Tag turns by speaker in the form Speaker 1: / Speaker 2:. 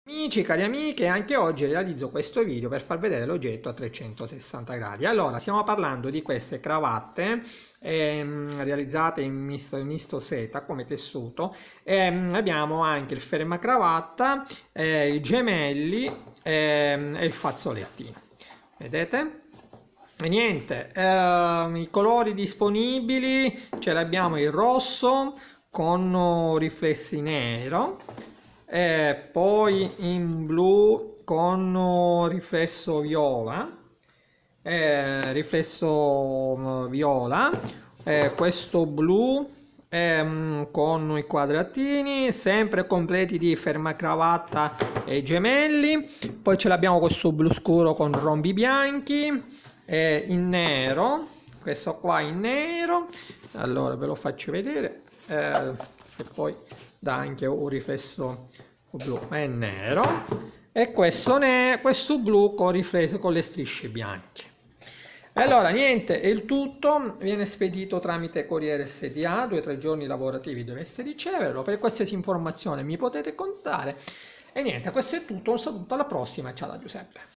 Speaker 1: Amici, cari amiche, anche oggi realizzo questo video per far vedere l'oggetto a 360 gradi. Allora, stiamo parlando di queste cravatte realizzate in misto seta come tessuto. Abbiamo anche il fermacravatta, i gemelli e il fazzolettino. Vedete? E niente, i colori disponibili ce l'abbiamo il rosso con riflessi nero. E poi in blu con riflesso viola, questo blu con i quadratini, sempre completi di fermacravatta e gemelli. Poi ce l'abbiamo questo blu scuro con rombi bianchi, in nero, questo qua in nero. Allora ve lo faccio vedere, e poi dà anche un riflesso blu e nero, e questo blu con le strisce bianche. Allora niente, è il tutto, viene spedito tramite Corriere SDA, 2 o 3 giorni lavorativi dovreste riceverlo. Per qualsiasi informazione mi potete contattare. E niente, questo è tutto, un saluto, alla prossima, ciao da Giuseppe.